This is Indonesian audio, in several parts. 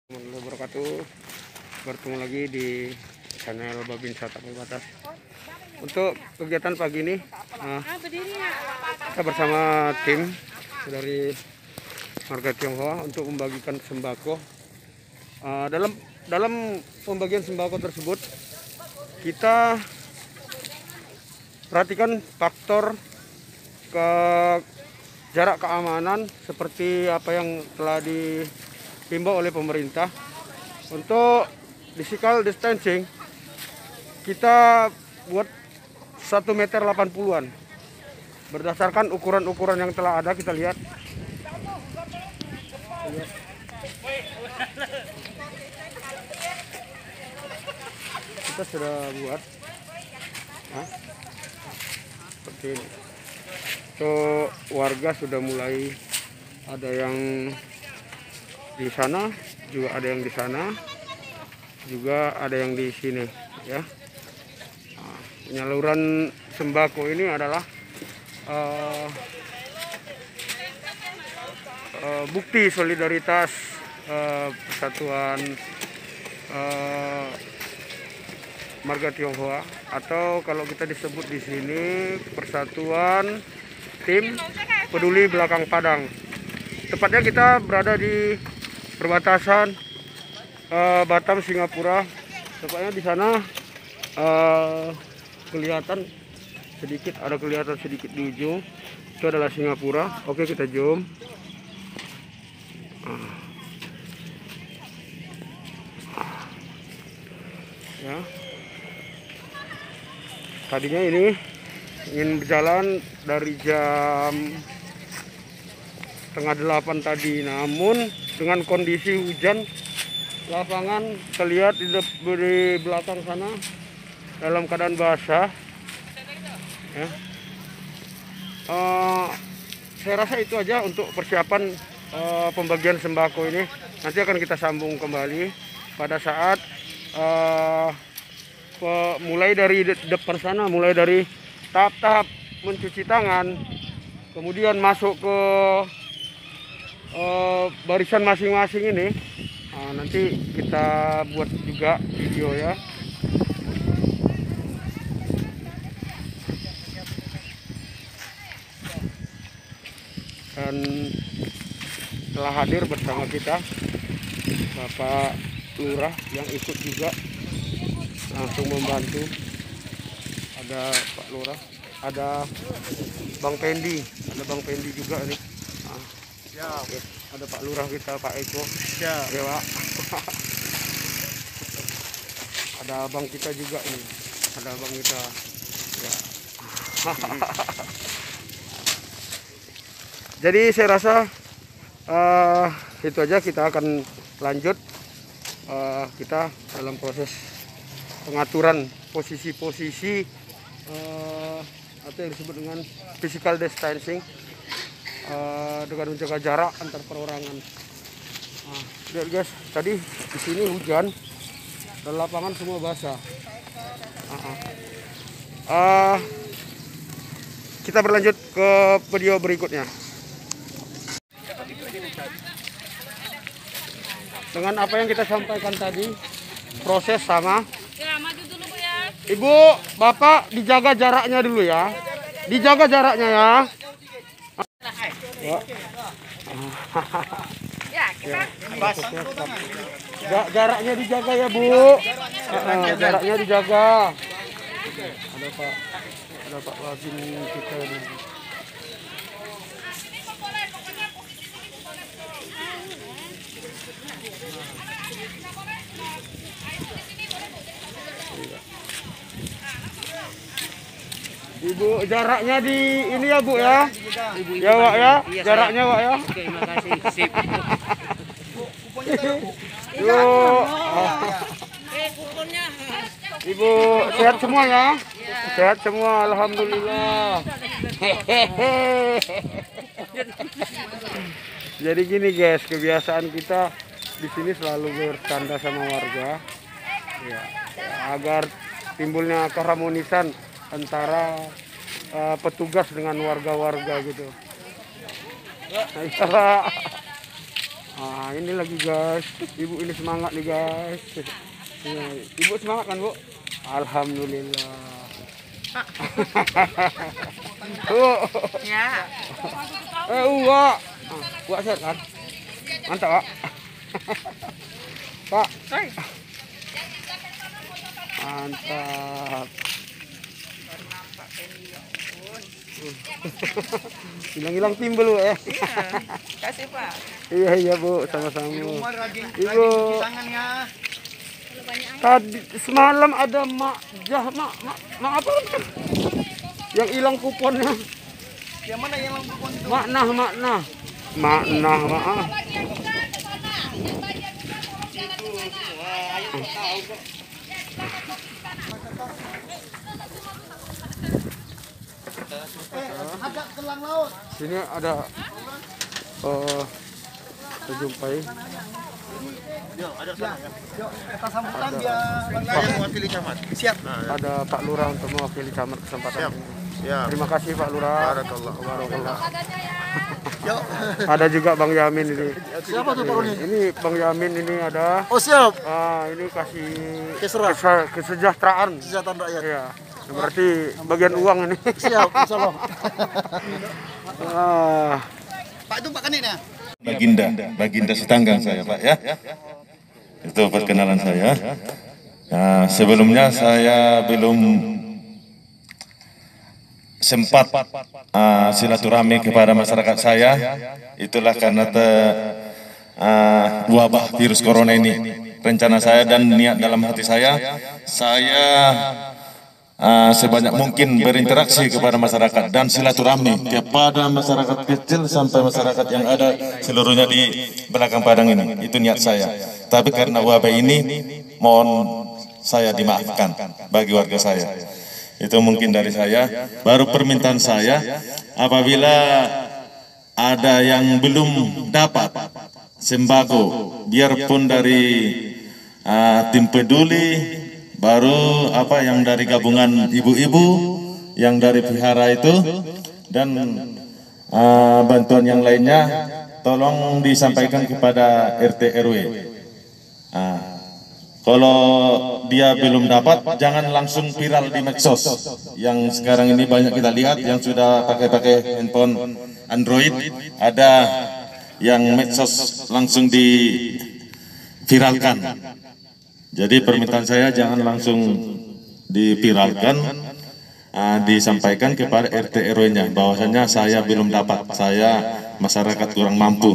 Warahmatullahi wabarakatuh. Bertemu lagi di channel Babinsa Tapal Batas. Untuk kegiatan pagi ini kita bersama tim dari warga Tionghoa untuk membagikan sembako. Dalam pembagian sembako tersebut kita perhatikan faktor jarak keamanan seperti apa yang telah dihimbau oleh pemerintah. Untuk physical distancing kita buat 1,80 meter berdasarkan ukuran-ukuran yang telah ada. Kita lihat kita sudah buat seperti ini. So, warga sudah mulai, ada yang di sana, juga ada yang di sana, juga ada yang di sini ya. Penyaluran sembako ini adalah bukti solidaritas persatuan marga Tionghoa, atau kalau kita disebut di sini Persatuan Tim Peduli Belakang Padang. Tepatnya kita berada di perbatasan Batam Singapura. Tepatnya di sana kelihatan sedikit di ujung itu adalah Singapura. Oke, kita zoom. Ya. Tadinya ini ingin berjalan dari jam 7:30 tadi, namun dengan kondisi hujan, lapangan terlihat di belakang sana dalam keadaan basah ya. Saya rasa itu aja untuk persiapan pembagian sembako ini. Nanti akan kita sambung kembali pada saat mulai dari depan sana, mulai dari tahap-tahap mencuci tangan, kemudian masuk ke barisan masing-masing ini. Nanti kita buat juga video ya. Dan telah hadir bersama kita Bapak Lurah yang ikut juga langsung membantu. Ada Pak Lurah, ada Bang Pendi, juga nih. Ya, oke. Ada Pak Lurah kita, Pak Eko. Ya, Pak. Ada abang kita juga nih. Ada abang kita. Ya. Jadi saya rasa itu aja. Kita akan lanjut. Kita dalam proses pengaturan posisi-posisi atau yang disebut dengan physical distancing, dengan menjaga jarak antar perorangan. Lihat guys, tadi di sini hujan dan lapangan semua basah. Kita berlanjut ke video berikutnya. Dengan apa yang kita sampaikan tadi, proses sama. Ya, maju dulu Bu ya. Ibu, Bapak dijaga jaraknya dulu ya. Dijaga jaraknya ya. Ya, jaraknya dijaga ya Bu. Jaraknya dijaga. Ada Pak Wazin kita ini. Ibu, jaraknya di ini ya Bu ya. Ya Wak ya, jaraknya Wak ya. Oke, terima kasih. Sip. Kuponnya. Ibu sehat semua ya? Sehat semua, alhamdulillah. Jadi gini guys, kebiasaan kita di sini selalu bercanda sama warga, ya, agar timbulnya keharmonisan antara petugas dengan warga-warga gitu. Ah, ini lagi guys. Ibu ini semangat nih guys. Ya, Ibu semangat kan, Bu? Alhamdulillah. Ya. Uwa. Uwa sehat kan? Mantap, Pak. Pak. Mantap. Hilang-hilang timbul, Bu, ya. Kasih Pak. Iya Bu, sama-sama. Ibu. Tadi semalam ada mak apa? Yang hilang kuponnya. Yang mana yang langsung itu? Makna. Agak kelang laut. Sini ada terjumpai Yuk, kita sambutan dia mewakili camat. Siap. ada Pak Lurah untuk mewakili camat kesempatan ini. Ya, Terima kasih Pak Lurah. barakallah. Yuk. Ada juga Bang Yamin ini. Siapa tuh Pak Roni? Ini Bang Yamin ini ada. Oh siap. Ini kasih Keserah. kesejahteraan. Kesehatan rakyat. Ya, berarti bagian uang ini. Siap, insyaallah. Pak itu Pak Kanit ya? Baginda setanggang saya Pak ya. Itu perkenalan saya. Nah, sebelumnya saya belum sempat silaturahmi kepada masyarakat saya. Itulah karena wabah virus corona ini. Rencana saya dan niat dalam hati saya sebanyak mungkin berinteraksi kepada masyarakat dan silaturahmi kepada masyarakat kecil sampai masyarakat yang ada seluruhnya di belakang padang ini. Itu niat saya. Tapi karena wabah ini, mohon saya dimaafkan bagi warga saya. Itu mungkin dari saya. Baru permintaan saya, apabila ada yang belum dapat sembako, biarpun dari tim peduli, baru yang dari gabungan ibu-ibu yang dari vihara itu, dan bantuan yang lainnya tolong disampaikan kepada RT RW. Kalau dia belum dapat, jangan langsung viral di medsos. Yang sekarang ini banyak kita lihat yang sudah pakai handphone Android, ada yang medsos langsung diviralkan. Jadi permintaan saya jangan langsung diviralkan, disampaikan kepada RT RW-nya bahwasanya saya belum dapat, saya masyarakat kurang mampu.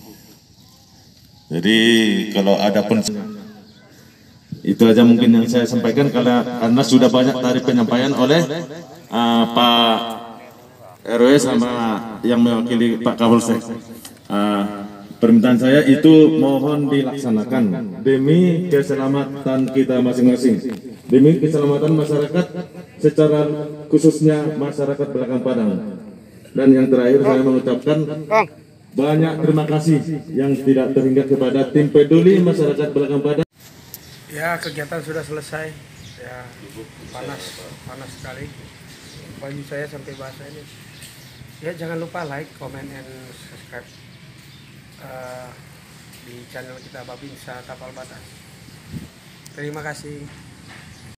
Jadi kalau ada pun itu aja mungkin yang saya sampaikan, karena sudah banyak tadi penyampaian oleh Pak RW sama yang mewakili Pak Kapolsek. Permintaan saya itu mohon dilaksanakan demi keselamatan kita masing-masing, demi keselamatan masyarakat secara khususnya masyarakat belakang padang. Dan yang terakhir saya mengucapkan banyak terima kasih yang tidak terhingga kepada tim peduli masyarakat belakang padang. Ya, kegiatan sudah selesai. Ya, panas sekali. Baju saya sampai basah ini. Ya, jangan lupa like, comment, and subscribe di channel kita Babinsa Tapal Batas. Terima kasih.